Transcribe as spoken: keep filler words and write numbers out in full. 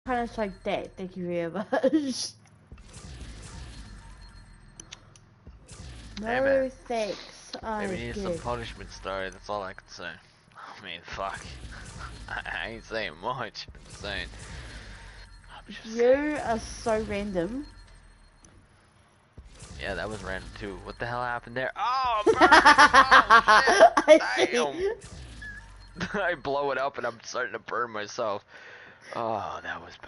Kind of like that. Thank you very much. No Hey, thanks. I maybe need good. some punishment story. That's all I can say. I mean, fuck. I ain't saying much. I'm just saying. I'm just You saying. are so random. Yeah, that was random too. What the hell happened there? Oh, burn! Oh shit! I Damn! I blow it up and I'm starting to burn myself. Oh, that was bad.